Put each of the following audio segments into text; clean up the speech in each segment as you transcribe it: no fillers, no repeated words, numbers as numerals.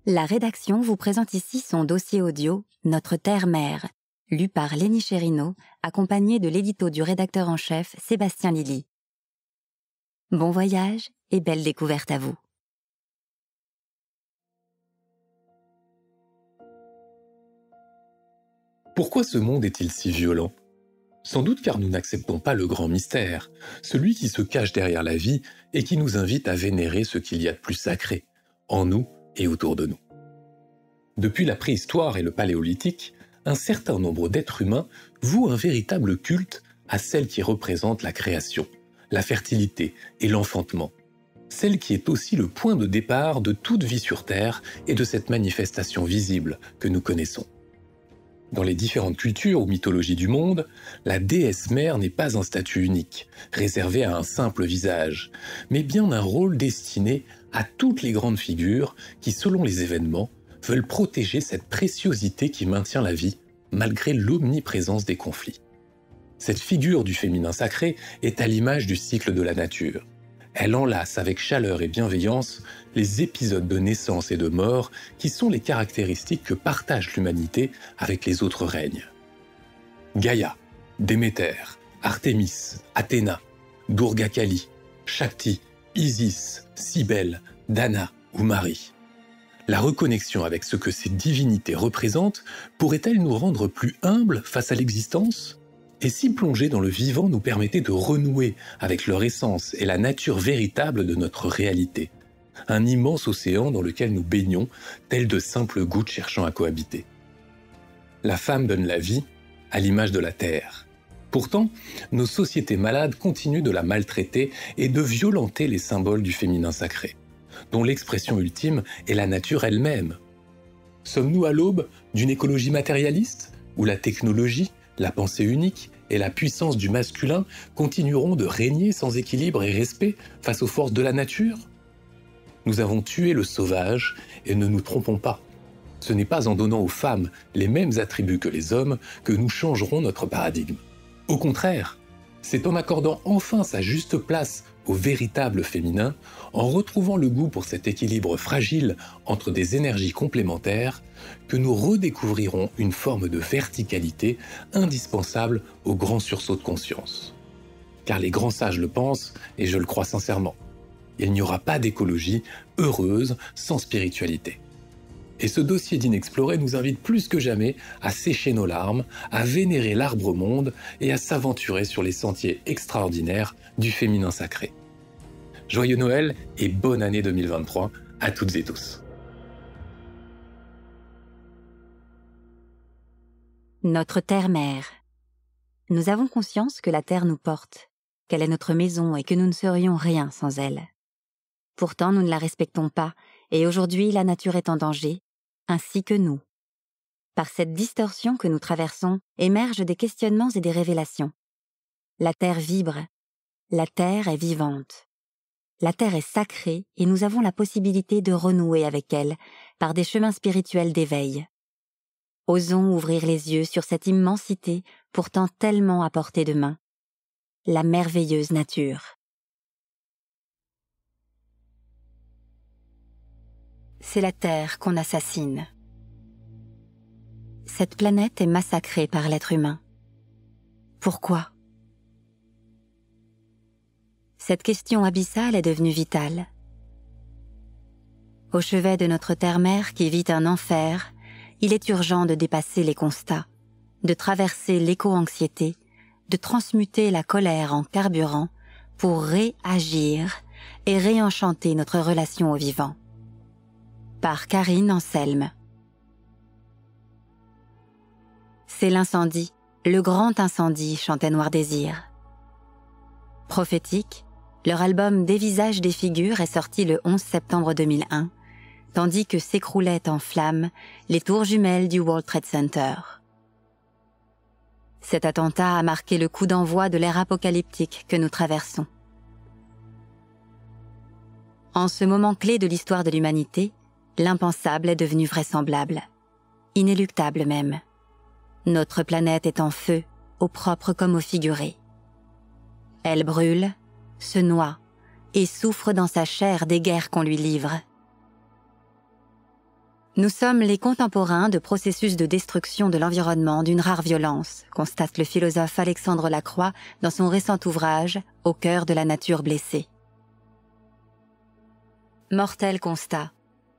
La rédaction vous présente ici son dossier audio « Notre Terre-Mère », lu par Lénie Chérino, accompagné de l'édito du rédacteur en chef Sébastien Lilly. Bon voyage et belle découverte à vous. Pourquoi ce monde est-il si violent ? Sans doute car nous n'acceptons pas le grand mystère, celui qui se cache derrière la vie et qui nous invite à vénérer ce qu'il y a de plus sacré, en nous et autour de nous. Depuis la préhistoire et le paléolithique, un certain nombre d'êtres humains vouent un véritable culte à celle qui représente la création, la fertilité et l'enfantement, celle qui est aussi le point de départ de toute vie sur Terre et de cette manifestation visible que nous connaissons. Dans les différentes cultures ou mythologies du monde, la déesse mère n'est pas un statut unique, réservé à un simple visage, mais bien un rôle destiné à toutes les grandes figures qui, selon les événements, veulent protéger cette préciosité qui maintient la vie, malgré l'omniprésence des conflits. Cette figure du féminin sacré est à l'image du cycle de la nature. Elle enlace avec chaleur et bienveillance les épisodes de naissance et de mort qui sont les caractéristiques que partage l'humanité avec les autres règnes. Gaïa, Déméter, Artémis, Athéna, Durga Kali, Shakti, Isis, Cybèle, Dana ou Marie. La reconnexion avec ce que ces divinités représentent pourrait-elle nous rendre plus humbles face à l'existence ? Et si plonger dans le vivant nous permettait de renouer avec leur essence et la nature véritable de notre réalité ? Un immense océan dans lequel nous baignons, tels de simples gouttes cherchant à cohabiter. La femme donne la vie, à l'image de la terre. Pourtant, nos sociétés malades continuent de la maltraiter et de violenter les symboles du féminin sacré, dont l'expression ultime est la nature elle-même. Sommes-nous à l'aube d'une écologie matérialiste, où la technologie, la pensée unique et la puissance du masculin continueront de régner sans équilibre et respect face aux forces de la nature ? Nous avons tué le sauvage et ne nous trompons pas. Ce n'est pas en donnant aux femmes les mêmes attributs que les hommes que nous changerons notre paradigme. Au contraire, c'est en accordant enfin sa juste place au véritable féminin, en retrouvant le goût pour cet équilibre fragile entre des énergies complémentaires, que nous redécouvrirons une forme de verticalité indispensable au grand sursaut de conscience. Car les grands sages le pensent, et je le crois sincèrement. Il n'y aura pas d'écologie heureuse sans spiritualité. Et ce dossier d'Inexploré nous invite plus que jamais à sécher nos larmes, à vénérer l'arbre-monde et à s'aventurer sur les sentiers extraordinaires du féminin sacré. Joyeux Noël et bonne année 2023 à toutes et tous. Notre Terre-Mère. Nous avons conscience que la Terre nous porte, qu'elle est notre maison et que nous ne serions rien sans elle. Pourtant, nous ne la respectons pas, et aujourd'hui, la nature est en danger, ainsi que nous. Par cette distorsion que nous traversons, émergent des questionnements et des révélations. La Terre vibre, la Terre est vivante. La Terre est sacrée et nous avons la possibilité de renouer avec elle par des chemins spirituels d'éveil. Osons ouvrir les yeux sur cette immensité pourtant tellement à portée de main. La merveilleuse nature. C'est la Terre qu'on assassine. Cette planète est massacrée par l'être humain. Pourquoi ? Cette question abyssale est devenue vitale. Au chevet de notre terre-mère qui vit un enfer, il est urgent de dépasser les constats, de traverser l'éco-anxiété, de transmuter la colère en carburant pour réagir et réenchanter notre relation au vivant. Par Karine Anselme. C'est l'incendie, le grand incendie, chantait Noir Désir. Prophétique, leur album Des visages, des figures est sorti le 11 septembre 2001, tandis que s'écroulaient en flammes les tours jumelles du World Trade Center. Cet attentat a marqué le coup d'envoi de l'ère apocalyptique que nous traversons. En ce moment clé de l'histoire de l'humanité, l'impensable est devenu vraisemblable, inéluctable même. Notre planète est en feu, au propre comme au figuré. Elle brûle, se noie et souffre dans sa chair des guerres qu'on lui livre. Nous sommes les contemporains de processus de destruction de l'environnement d'une rare violence, constate le philosophe Alexandre Lacroix dans son récent ouvrage « Au cœur de la nature blessée ». Mortel constat.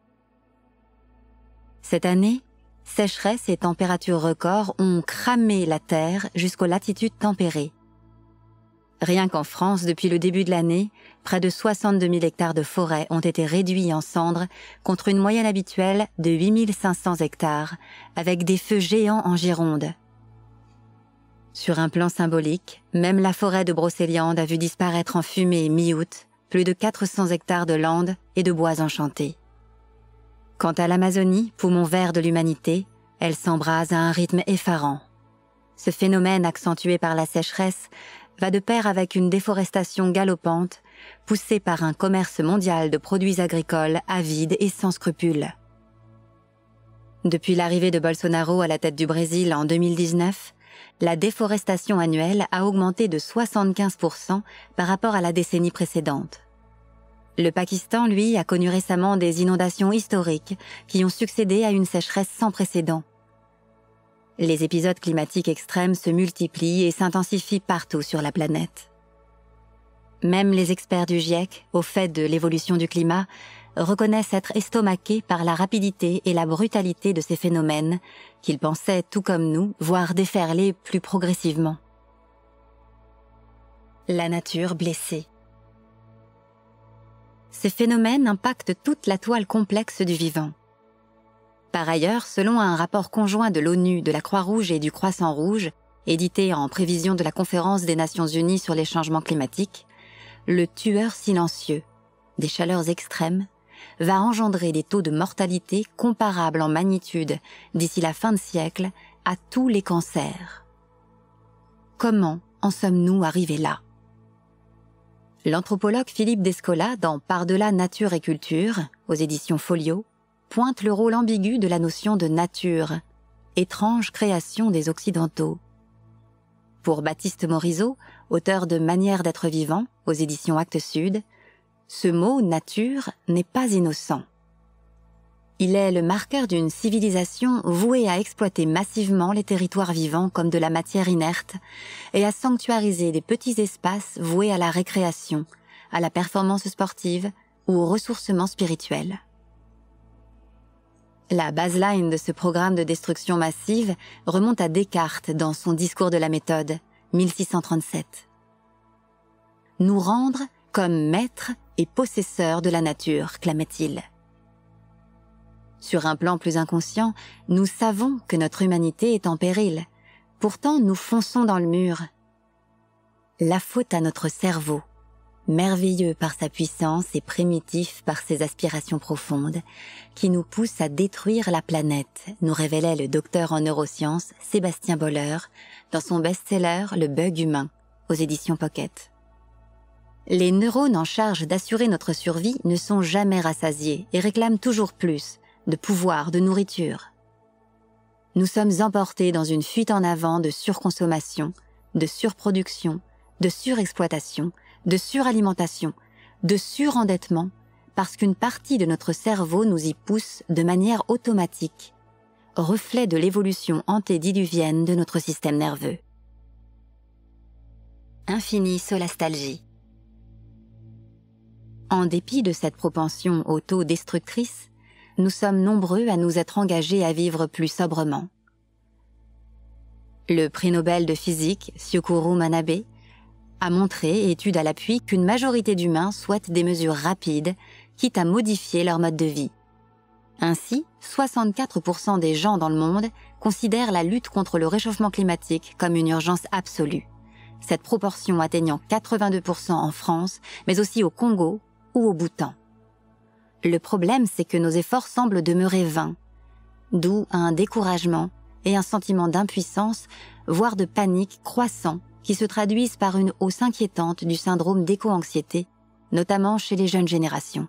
Cette année, sécheresse et températures records ont cramé la Terre jusqu'aux latitudes tempérées. Rien qu'en France, depuis le début de l'année, près de 62 000 hectares de forêt ont été réduits en cendres contre une moyenne habituelle de 8 500 hectares, avec des feux géants en Gironde. Sur un plan symbolique, même la forêt de Brocéliande a vu disparaître en fumée mi-août plus de 400 hectares de landes et de bois enchantés. Quant à l'Amazonie, poumon vert de l'humanité, elle s'embrase à un rythme effarant. Ce phénomène accentué par la sécheresse va de pair avec une déforestation galopante, poussée par un commerce mondial de produits agricoles avides et sans scrupules. Depuis l'arrivée de Bolsonaro à la tête du Brésil en 2019, la déforestation annuelle a augmenté de 75% par rapport à la décennie précédente. Le Pakistan, lui, a connu récemment des inondations historiques qui ont succédé à une sécheresse sans précédent. Les épisodes climatiques extrêmes se multiplient et s'intensifient partout sur la planète. Même les experts du GIEC, au fait de l'évolution du climat, reconnaissent être estomaqués par la rapidité et la brutalité de ces phénomènes, qu'ils pensaient, tout comme nous, voir déferler plus progressivement. La nature blessée. Ces phénomènes impactent toute la toile complexe du vivant. Par ailleurs, selon un rapport conjoint de l'ONU, de la Croix-Rouge et du Croissant-Rouge, édité en prévision de la Conférence des Nations Unies sur les changements climatiques, le tueur silencieux, des chaleurs extrêmes, va engendrer des taux de mortalité comparables en magnitude d'ici la fin de siècle à tous les cancers. Comment en sommes-nous arrivés là ? L'anthropologue Philippe Descola, dans Par-delà nature et culture, aux éditions Folio, pointe le rôle ambigu de la notion de nature, étrange création des Occidentaux. Pour Baptiste Morisot, auteur de Manière d'être vivant, aux éditions Actes Sud, ce mot « nature » n'est pas innocent. Il est le marqueur d'une civilisation vouée à exploiter massivement les territoires vivants comme de la matière inerte et à sanctuariser des petits espaces voués à la récréation, à la performance sportive ou au ressourcement spirituel. La baseline de ce programme de destruction massive remonte à Descartes dans son Discours de la méthode, 1637. Nous rendre comme maîtres et possesseurs de la nature, clamait-il. Sur un plan plus inconscient, nous savons que notre humanité est en péril. Pourtant, nous fonçons dans le mur. La faute à notre cerveau, merveilleux par sa puissance et primitif par ses aspirations profondes, qui nous pousse à détruire la planète, nous révélait le docteur en neurosciences Sébastien Boller dans son best-seller Le bug humain, aux éditions Pocket. Les neurones en charge d'assurer notre survie ne sont jamais rassasiés et réclament toujours plus de pouvoir, de nourriture. Nous sommes emportés dans une fuite en avant de surconsommation, de surproduction, de surexploitation, de suralimentation, de surendettement, parce qu'une partie de notre cerveau nous y pousse de manière automatique, reflet de l'évolution antédiluvienne de notre système nerveux. Infinie solastalgie. En dépit de cette propension autodestructrice, nous sommes nombreux à nous être engagés à vivre plus sobrement. Le prix Nobel de physique, Syukuro Manabe, a montré, étude à l'appui, qu'une majorité d'humains souhaitent des mesures rapides, quitte à modifier leur mode de vie. Ainsi, 64% des gens dans le monde considèrent la lutte contre le réchauffement climatique comme une urgence absolue, cette proportion atteignant 82% en France, mais aussi au Congo ou au Bhoutan. Le problème, c'est que nos efforts semblent demeurer vains, d'où un découragement et un sentiment d'impuissance, voire de panique croissant, qui se traduisent par une hausse inquiétante du syndrome d'éco-anxiété, notamment chez les jeunes générations.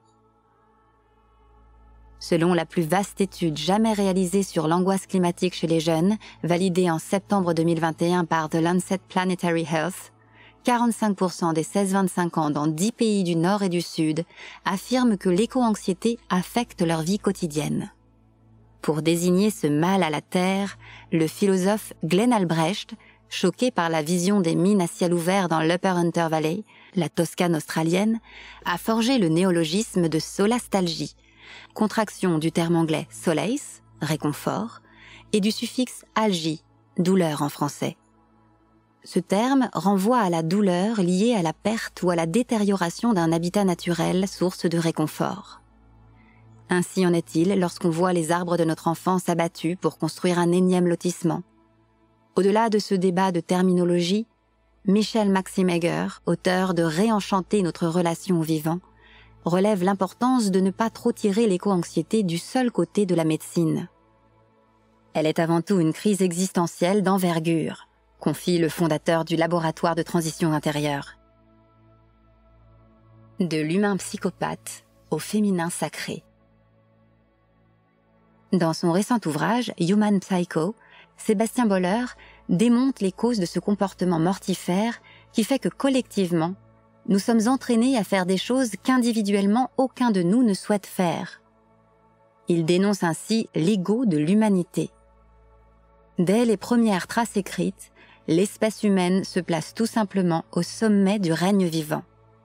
Selon la plus vaste étude jamais réalisée sur l'angoisse climatique chez les jeunes, validée en septembre 2021 par The Lancet Planetary Health, 45% des 16-25 ans dans 10 pays du Nord et du Sud affirment que l'éco-anxiété affecte leur vie quotidienne. Pour désigner ce mal à la terre, le philosophe Glenn Albrecht, choqué par la vision des mines à ciel ouvert dans l'Upper Hunter Valley, la Toscane australienne, a forgé le néologisme de solastalgie, contraction du terme anglais solace, réconfort, et du suffixe algie, douleur en français. Ce terme renvoie à la douleur liée à la perte ou à la détérioration d'un habitat naturel, source de réconfort. Ainsi en est-il lorsqu'on voit les arbres de notre enfance abattus pour construire un énième lotissement. Au-delà de ce débat de terminologie, Michel Maximegger, auteur de Réenchanter notre relation au vivant, relève l'importance de ne pas trop tirer l'éco-anxiété du seul côté de la médecine. Elle est avant tout une crise existentielle d'envergure, confie le fondateur du laboratoire de transition intérieure. De l'humain psychopathe au féminin sacré. Dans son récent ouvrage Human Psycho, Sébastien Boller démonte les causes de ce comportement mortifère qui fait que collectivement, nous sommes entraînés à faire des choses qu'individuellement aucun de nous ne souhaite faire. Il dénonce ainsi l'ego de l'humanité. Dès les premières traces écrites, l'espèce humaine se place tout simplement au sommet du règne vivant.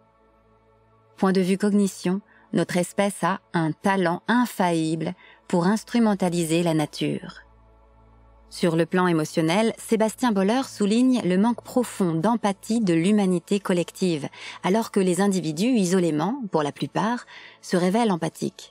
Point de vue cognition, notre espèce a un talent infaillible pour instrumentaliser la nature. Sur le plan émotionnel, Sébastien Boller souligne le manque profond d'empathie de l'humanité collective, alors que les individus, isolément, pour la plupart, se révèlent empathiques.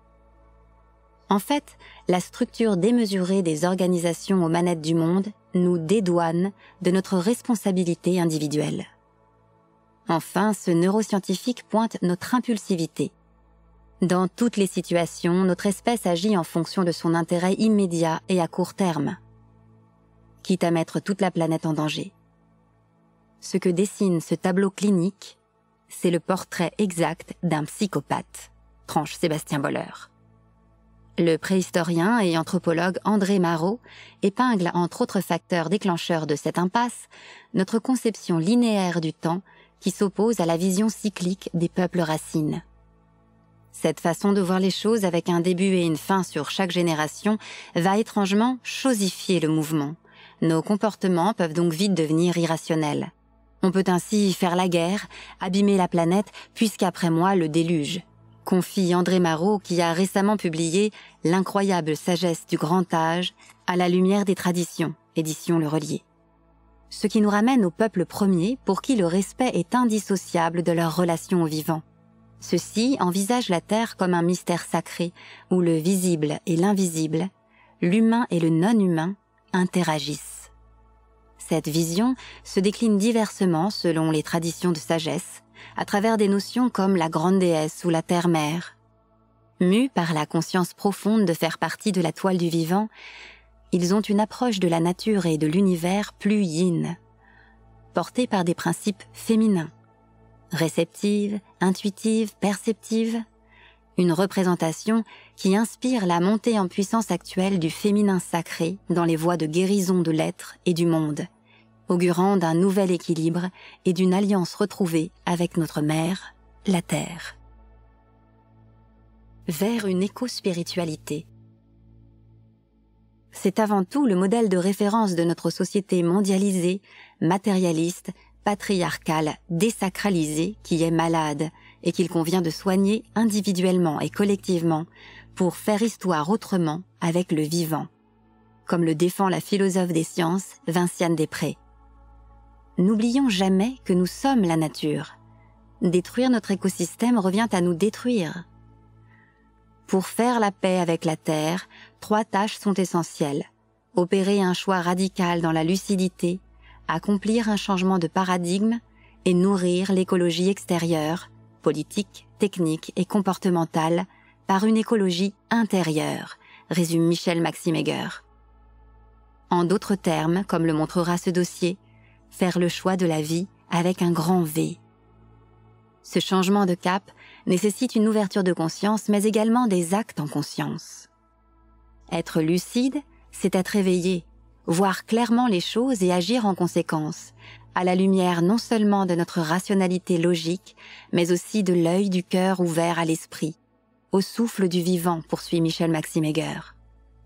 En fait, la structure démesurée des organisations aux manettes du monde nous dédouane de notre responsabilité individuelle. Enfin, ce neuroscientifique pointe notre impulsivité. Dans toutes les situations, notre espèce agit en fonction de son intérêt immédiat et à court terme, quitte à mettre toute la planète en danger. Ce que dessine ce tableau clinique, c'est le portrait exact d'un psychopathe, tranche Sébastien Boller. Le préhistorien et anthropologue André Marot épingle, entre autres facteurs déclencheurs de cette impasse, notre conception linéaire du temps qui s'oppose à la vision cyclique des peuples racines. Cette façon de voir les choses avec un début et une fin sur chaque génération va étrangement chosifier le mouvement. Nos comportements peuvent donc vite devenir irrationnels. On peut ainsi faire la guerre, abîmer la planète, puisqu'après moi le déluge, confie André Marot qui a récemment publié L'incroyable sagesse du grand âge à la lumière des traditions, édition Le Relier. Ce qui nous ramène aux peuples premiers pour qui le respect est indissociable de leur relation au vivant. Ceux-ci envisagent la Terre comme un mystère sacré où le visible et l'invisible, l'humain et le non-humain interagissent. Cette vision se décline diversement selon les traditions de sagesse, à travers des notions comme la grande déesse ou la terre-mère. Mus par la conscience profonde de faire partie de la toile du vivant, ils ont une approche de la nature et de l'univers plus yin, portée par des principes féminins, réceptive, intuitive, perceptive, une représentation qui inspire la montée en puissance actuelle du féminin sacré dans les voies de guérison de l'être et du monde, augurant d'un nouvel équilibre et d'une alliance retrouvée avec notre mère, la Terre. Vers une éco-spiritualité. C'est avant tout le modèle de référence de notre société mondialisée, matérialiste, patriarcale, désacralisée qui est malade et qu'il convient de soigner individuellement et collectivement pour faire histoire autrement avec le vivant, comme le défend la philosophe des sciences Vinciane Després. N'oublions jamais que nous sommes la nature. Détruire notre écosystème revient à nous détruire. Pour faire la paix avec la Terre, 3 tâches sont essentielles. Opérer un choix radical dans la lucidité, accomplir un changement de paradigme et nourrir l'écologie extérieure, politique, technique et comportementale, par une écologie intérieure, résume Michel Maximegger. En d'autres termes, comme le montrera ce dossier, faire le choix de la vie avec un grand V. Ce changement de cap nécessite une ouverture de conscience, mais également des actes en conscience. Être lucide, c'est être éveillé, voir clairement les choses et agir en conséquence, à la lumière non seulement de notre rationalité logique, mais aussi de l'œil du cœur ouvert à l'esprit, au souffle du vivant, poursuit Michel Maximegger.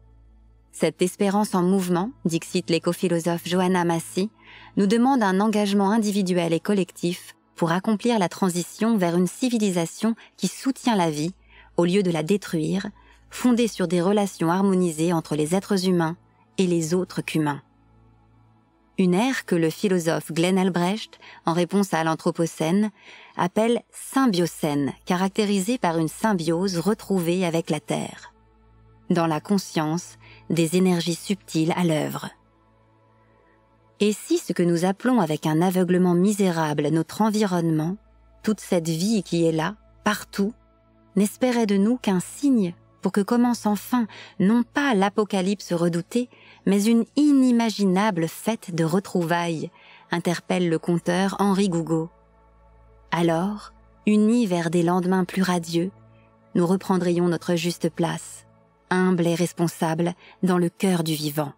Cette espérance en mouvement, dixit l'écophilosophe Joanna Macy, nous demande un engagement individuel et collectif pour accomplir la transition vers une civilisation qui soutient la vie, au lieu de la détruire, fondée sur des relations harmonisées entre les êtres humains et les autres qu'humains. Une ère que le philosophe Glenn Albrecht, en réponse à l'Anthropocène, appelle symbiocène, caractérisée par une symbiose retrouvée avec la Terre. Dans la conscience, des énergies subtiles à l'œuvre. Et si ce que nous appelons avec un aveuglement misérable notre environnement, toute cette vie qui est là, partout, n'espérait de nous qu'un signe pour que commence enfin non pas l'apocalypse redoutée, mais une inimaginable fête de retrouvailles, interpelle le conteur Henri Gougaud. Alors, unis vers des lendemains plus radieux, nous reprendrions notre juste place, humble et responsable dans le cœur du vivant.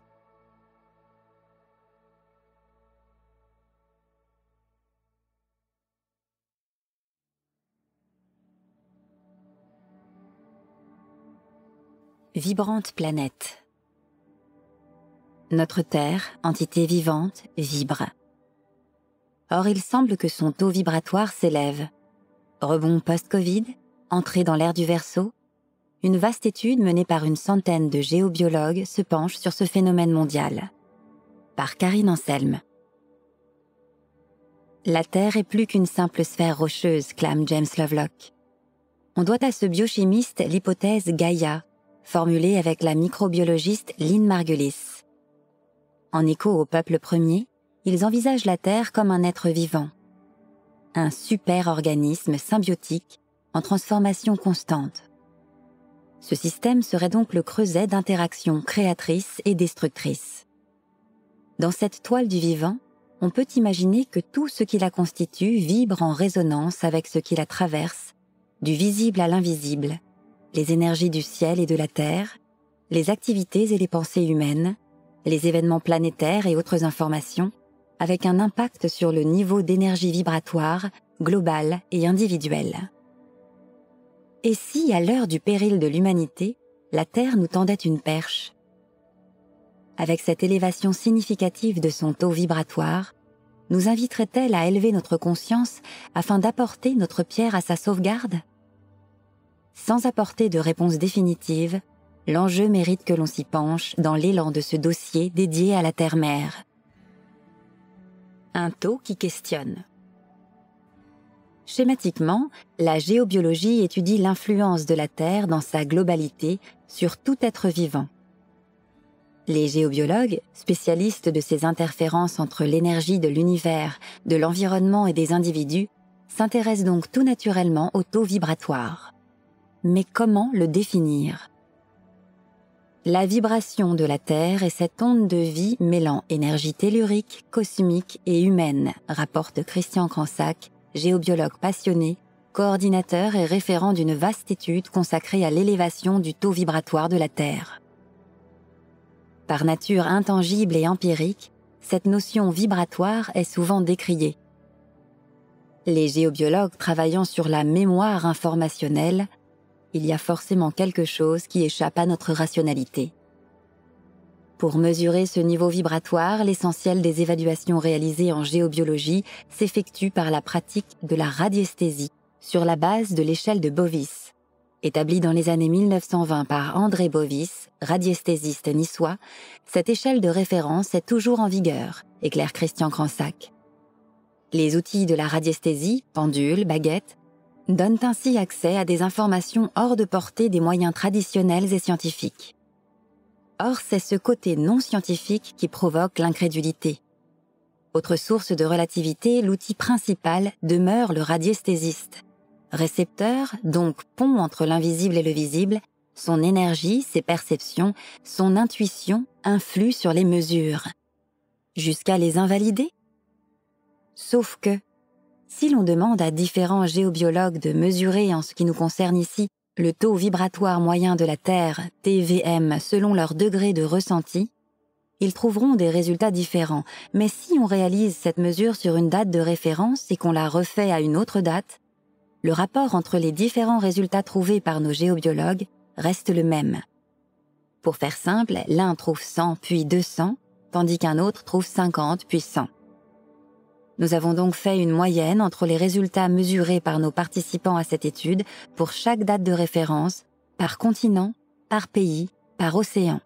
Vibrante planète. Notre Terre, entité vivante, vibre. Or, il semble que son taux vibratoire s'élève. Rebond post-Covid, entrée dans l'ère du Verseau, une vaste étude menée par une centaine de géobiologues se penche sur ce phénomène mondial. Par Karine Anselme. La Terre est plus qu'une simple sphère rocheuse, clame James Lovelock. On doit à ce biochimiste l'hypothèse Gaïa, formulée avec la microbiologiste Lynn Margulis. En écho au peuple premier, ils envisagent la Terre comme un être vivant. Un super-organisme symbiotique en transformation constante. Ce système serait donc le creuset d'interactions créatrices et destructrices. Dans cette toile du vivant, on peut imaginer que tout ce qui la constitue vibre en résonance avec ce qui la traverse, du visible à l'invisible, les énergies du ciel et de la terre, les activités et les pensées humaines, les événements planétaires et autres informations, avec un impact sur le niveau d'énergie vibratoire, global et individuel. Et si, à l'heure du péril de l'humanité, la Terre nous tendait une perche? Avec cette élévation significative de son taux vibratoire, nous inviterait-elle à élever notre conscience afin d'apporter notre pierre à sa sauvegarde? Sans apporter de réponse définitive, l'enjeu mérite que l'on s'y penche dans l'élan de ce dossier dédié à la Terre-Mère. Un taux qui questionne. Schématiquement, la géobiologie étudie l'influence de la Terre dans sa globalité sur tout être vivant. Les géobiologues, spécialistes de ces interférences entre l'énergie de l'univers, de l'environnement et des individus, s'intéressent donc tout naturellement au taux vibratoire. Mais comment le définir? La vibration de la Terre est cette onde de vie mêlant énergie tellurique, cosmique et humaine, rapporte Christian Cransac, géobiologue passionné, coordinateur et référent d'une vaste étude consacrée à l'élévation du taux vibratoire de la Terre. Par nature intangible et empirique, cette notion vibratoire est souvent décriée. Les géobiologues travaillant sur la mémoire informationnelle, il y a forcément quelque chose qui échappe à notre rationalité. Pour mesurer ce niveau vibratoire, l'essentiel des évaluations réalisées en géobiologie s'effectue par la pratique de la radiesthésie sur la base de l'échelle de Bovis. Établie dans les années 1920 par André Bovis, radiesthésiste niçois, cette échelle de référence est toujours en vigueur, éclaire Christian Cransac. Les outils de la radiesthésie, pendules, baguettes, donnent ainsi accès à des informations hors de portée des moyens traditionnels et scientifiques. Or, c'est ce côté non scientifique qui provoque l'incrédulité. Autre source de relativité, l'outil principal demeure le radiesthésiste. Récepteur, donc pont entre l'invisible et le visible, son énergie, ses perceptions, son intuition influent sur les mesures. Jusqu'à les invalider? Sauf que, si l'on demande à différents géobiologues de mesurer en ce qui nous concerne ici le taux vibratoire moyen de la Terre, TVM, selon leur degré de ressenti, ils trouveront des résultats différents. Mais si on réalise cette mesure sur une date de référence et qu'on la refait à une autre date, le rapport entre les différents résultats trouvés par nos géobiologues reste le même. Pour faire simple, l'un trouve 100 puis 200, tandis qu'un autre trouve 50 puis 100. Nous avons donc fait une moyenne entre les résultats mesurés par nos participants à cette étude pour chaque date de référence, par continent, par pays, par océan.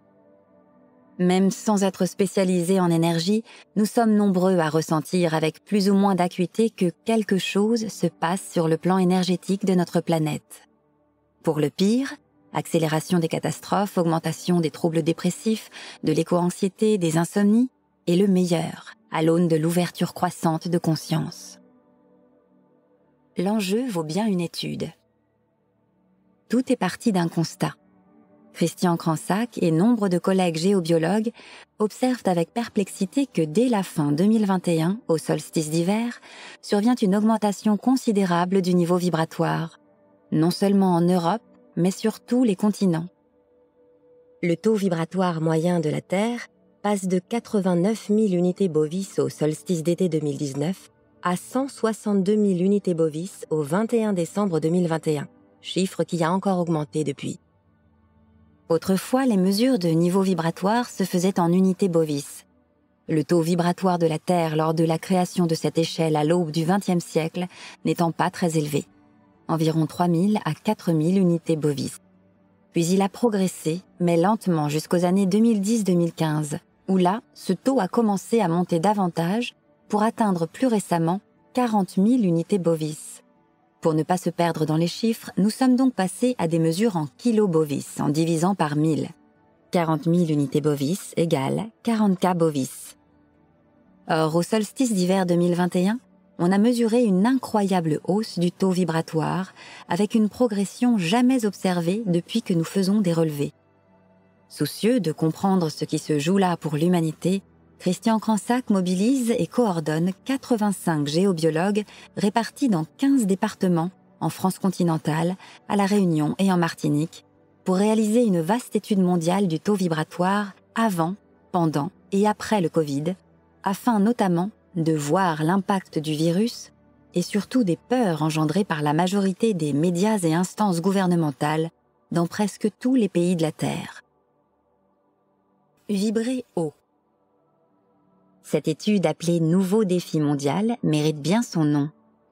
Même sans être spécialisés en énergie, nous sommes nombreux à ressentir avec plus ou moins d'acuité que quelque chose se passe sur le plan énergétique de notre planète. Pour le pire, accélération des catastrophes, augmentation des troubles dépressifs, de l'éco-anxiété, des insomnies, et le meilleur, à l'aune de l'ouverture croissante de conscience. L'enjeu vaut bien une étude. Tout est parti d'un constat. Christian Cransac et nombre de collègues géobiologues observent avec perplexité que dès la fin 2021, au solstice d'hiver, survient une augmentation considérable du niveau vibratoire, non seulement en Europe, mais sur tous les continents. Le taux vibratoire moyen de la Terre passe de 89 000 unités bovis au solstice d'été 2019 à 162 000 unités bovis au 21 décembre 2021, chiffre qui a encore augmenté depuis. Autrefois, les mesures de niveau vibratoire se faisaient en unités bovis. Le taux vibratoire de la Terre lors de la création de cette échelle à l'aube du XXe siècle n'étant pas très élevé, environ 3 000 à 4 000 unités bovis. Puis il a progressé, mais lentement jusqu'aux années 2010-2015, où là, ce taux a commencé à monter davantage pour atteindre plus récemment 40 000 unités bovis. Pour ne pas se perdre dans les chiffres, nous sommes donc passés à des mesures en kilobovis en divisant par 1000. 40 000 unités bovis égale 40 K bovis. Or, au solstice d'hiver 2021, on a mesuré une incroyable hausse du taux vibratoire avec une progression jamais observée depuis que nous faisons des relevés. Soucieux de comprendre ce qui se joue là pour l'humanité, Christian Cransac mobilise et coordonne 85 géobiologues répartis dans 15 départements en France continentale, à La Réunion et en Martinique, pour réaliser une vaste étude mondiale du taux vibratoire avant, pendant et après le Covid, afin notamment de voir l'impact du virus et surtout des peurs engendrées par la majorité des médias et instances gouvernementales dans presque tous les pays de la Terre. Vibrer haut. Cette étude appelée Nouveau défi mondial mérite bien son nom.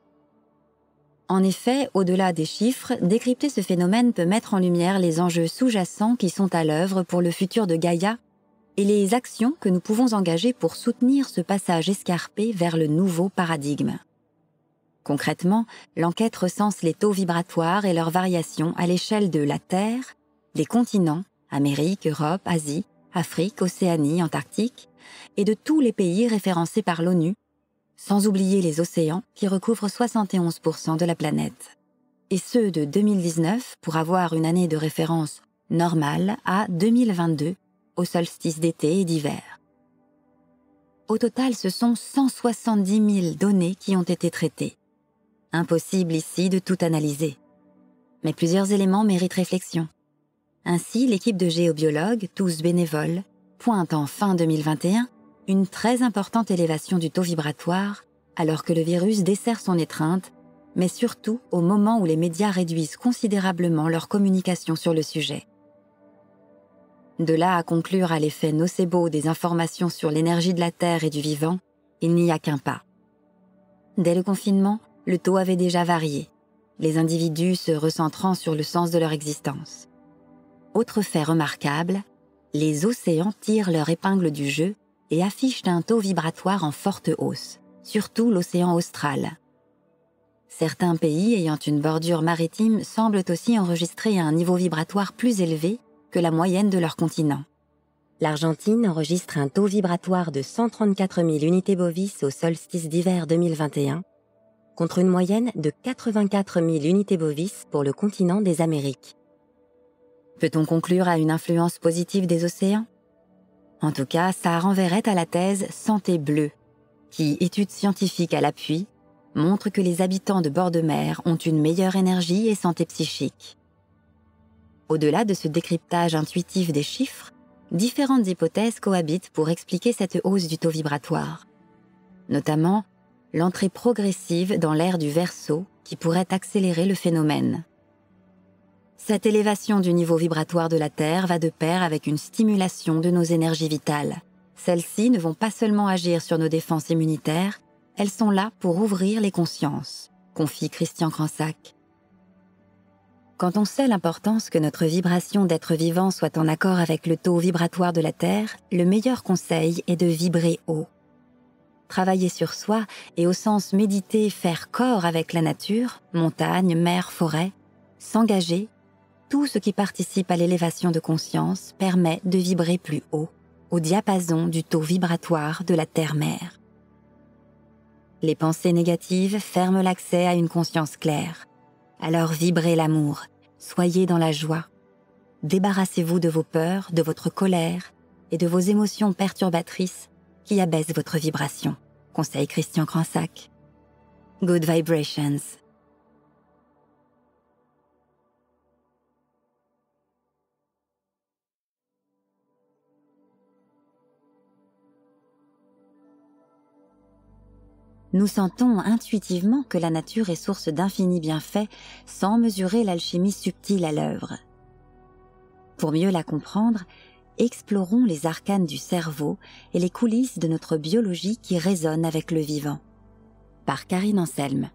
En effet, au-delà des chiffres, décrypter ce phénomène peut mettre en lumière les enjeux sous-jacents qui sont à l'œuvre pour le futur de Gaïa et les actions que nous pouvons engager pour soutenir ce passage escarpé vers le nouveau paradigme. Concrètement, l'enquête recense les taux vibratoires et leurs variations à l'échelle de la Terre, des continents, Amérique, Europe, Asie, Afrique, Océanie, Antarctique, et de tous les pays référencés par l'ONU, sans oublier les océans qui recouvrent 71% de la planète. Et ceux de 2019 pour avoir une année de référence normale à 2022, au solstice d'été et d'hiver. Au total, ce sont 170 000 données qui ont été traitées. Impossible ici de tout analyser. Mais plusieurs éléments méritent réflexion. Ainsi, l'équipe de géobiologues, tous bénévoles, pointe en fin 2021 une très importante élévation du taux vibratoire alors que le virus dessert son étreinte, mais surtout au moment où les médias réduisent considérablement leur communication sur le sujet. De là à conclure à l'effet nocebo des informations sur l'énergie de la Terre et du vivant, il n'y a qu'un pas. Dès le confinement, le taux avait déjà varié, les individus se recentrant sur le sens de leur existence. Autre fait remarquable, les océans tirent leur épingle du jeu et affichent un taux vibratoire en forte hausse, surtout l'océan austral. Certains pays ayant une bordure maritime semblent aussi enregistrer un niveau vibratoire plus élevé que la moyenne de leur continent. L'Argentine enregistre un taux vibratoire de 134 000 unités bovis au solstice d'hiver 2021, contre une moyenne de 84 000 unités bovis pour le continent des Amériques. Peut-on conclure à une influence positive des océans? En tout cas, ça renverrait à la thèse Santé bleue, qui, études scientifiques à l'appui, montre que les habitants de bord de mer ont une meilleure énergie et santé psychique. Au-delà de ce décryptage intuitif des chiffres, différentes hypothèses cohabitent pour expliquer cette hausse du taux vibratoire. Notamment, l'entrée progressive dans l'ère du Verseau qui pourrait accélérer le phénomène. Cette élévation du niveau vibratoire de la Terre va de pair avec une stimulation de nos énergies vitales. Celles-ci ne vont pas seulement agir sur nos défenses immunitaires, elles sont là pour ouvrir les consciences, confie Christian Cransac. Quand on sait l'importance que notre vibration d'être vivant soit en accord avec le taux vibratoire de la Terre, le meilleur conseil est de vibrer haut. Travailler sur soi et au sens méditer, faire corps avec la nature, montagne, mer, forêt, s'engager, tout ce qui participe à l'élévation de conscience permet de vibrer plus haut, au diapason du taux vibratoire de la Terre-Mère. Les pensées négatives ferment l'accès à une conscience claire. Alors vibrez l'amour, soyez dans la joie. Débarrassez-vous de vos peurs, de votre colère et de vos émotions perturbatrices qui abaissent votre vibration, conseille Christian Cransac. Good vibrations. Nous sentons intuitivement que la nature est source d'infinis bienfaits sans mesurer l'alchimie subtile à l'œuvre. Pour mieux la comprendre, explorons les arcanes du cerveau et les coulisses de notre biologie qui résonnent avec le vivant. Par Karine Anselme.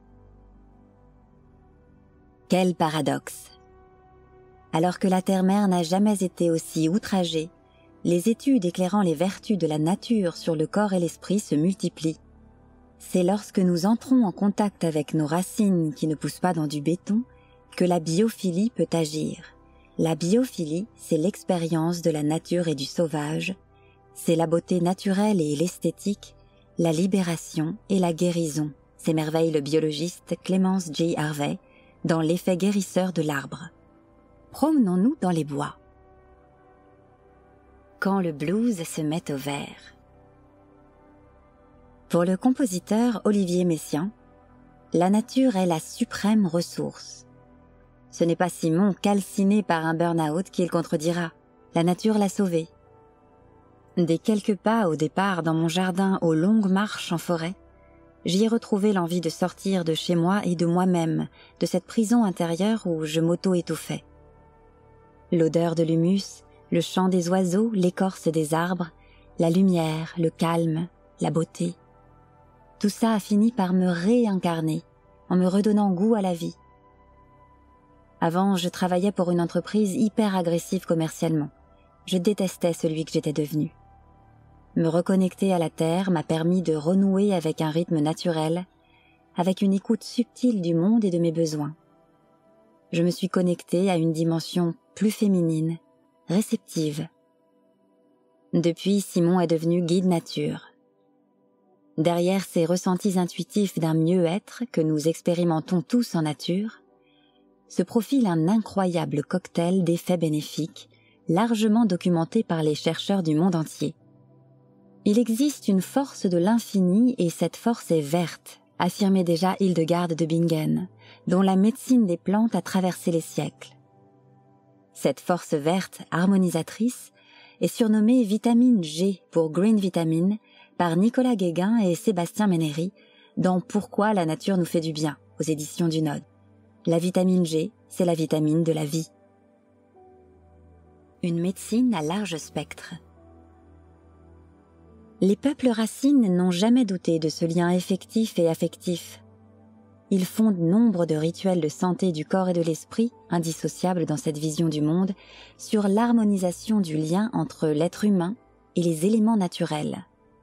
Quel paradoxe! Alors que la Terre-Mère n'a jamais été aussi outragée, les études éclairant les vertus de la nature sur le corps et l'esprit se multiplient. C'est lorsque nous entrons en contact avec nos racines qui ne poussent pas dans du béton que la biophilie peut agir. La biophilie, c'est l'expérience de la nature et du sauvage, c'est la beauté naturelle et l'esthétique, la libération et la guérison, s'émerveille le biologiste Clemence J. Harvey dans l'effet guérisseur de l'arbre. Promenons-nous dans les bois. Quand le blues se met au vert. Pour le compositeur Olivier Messiaen, la nature est la suprême ressource. Ce n'est pas Simon calciné par un burn-out qui le contredira. La nature l'a sauvé. Des quelques pas au départ dans mon jardin aux longues marches en forêt, j'y ai retrouvé l'envie de sortir de chez moi et de moi-même, de cette prison intérieure où je m'auto-étouffais. L'odeur de l'humus, le chant des oiseaux, l'écorce des arbres, la lumière, le calme, la beauté. Tout ça a fini par me réincarner, en me redonnant goût à la vie. Avant, je travaillais pour une entreprise hyper agressive commercialement. Je détestais celui que j'étais devenu. Me reconnecter à la terre m'a permis de renouer avec un rythme naturel, avec une écoute subtile du monde et de mes besoins. Je me suis connectée à une dimension plus féminine, réceptive. Depuis, Simon est devenu guide nature. Derrière ces ressentis intuitifs d'un mieux-être que nous expérimentons tous en nature, se profile un incroyable cocktail d'effets bénéfiques, largement documenté par les chercheurs du monde entier. Il existe une force de l'infini et cette force est verte, affirmait déjà Hildegarde de Bingen, dont la médecine des plantes a traversé les siècles. Cette force verte harmonisatrice est surnommée vitamine G pour Green Vitamin par Nicolas Guéguin et Sébastien Ménéry dans Pourquoi la nature nous fait du bien aux éditions du Node. La vitamine G, c'est la vitamine de la vie. Une médecine à large spectre. Les peuples racines n'ont jamais douté de ce lien effectif et affectif. Ils fondent nombre de rituels de santé du corps et de l'esprit, indissociables dans cette vision du monde, sur l'harmonisation du lien entre l'être humain et les éléments naturels.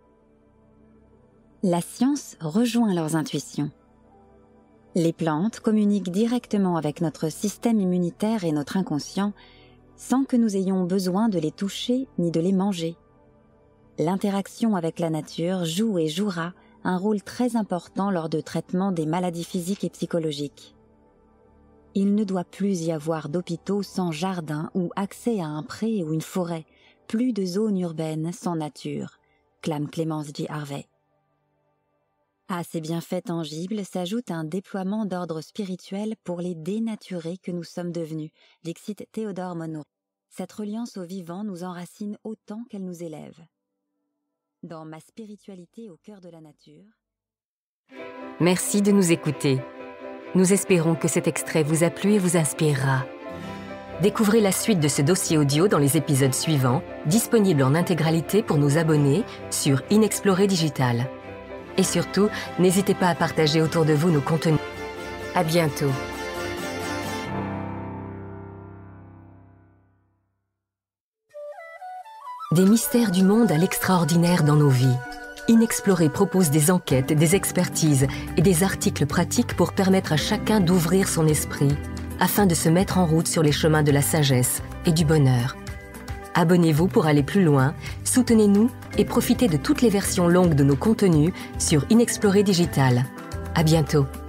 La science rejoint leurs intuitions. Les plantes communiquent directement avec notre système immunitaire et notre inconscient sans que nous ayons besoin de les toucher ni de les manger. L'interaction avec la nature joue et jouera un rôle très important lors de traitement des maladies physiques et psychologiques. Il ne doit plus y avoir d'hôpitaux sans jardin ou accès à un pré ou une forêt, plus de zones urbaines sans nature, clame Clemence J. Harvey. À ces bienfaits tangibles s'ajoute un déploiement d'ordre spirituel pour les dénaturés que nous sommes devenus, dixit Théodore Monod. Cette reliance au vivant nous enracine autant qu'elle nous élève. Dans Ma spiritualité au cœur de la nature. Merci de nous écouter. Nous espérons que cet extrait vous a plu et vous inspirera. Découvrez la suite de ce dossier audio dans les épisodes suivants, disponibles en intégralité pour nos abonnés sur Inexploré Digital. Et surtout, n'hésitez pas à partager autour de vous nos contenus. À bientôt. Des mystères du monde à l'extraordinaire dans nos vies. Inexploré propose des enquêtes, des expertises et des articles pratiques pour permettre à chacun d'ouvrir son esprit afin de se mettre en route sur les chemins de la sagesse et du bonheur. Abonnez-vous pour aller plus loin, soutenez-nous et profitez de toutes les versions longues de nos contenus sur Inexploré Digital. À bientôt.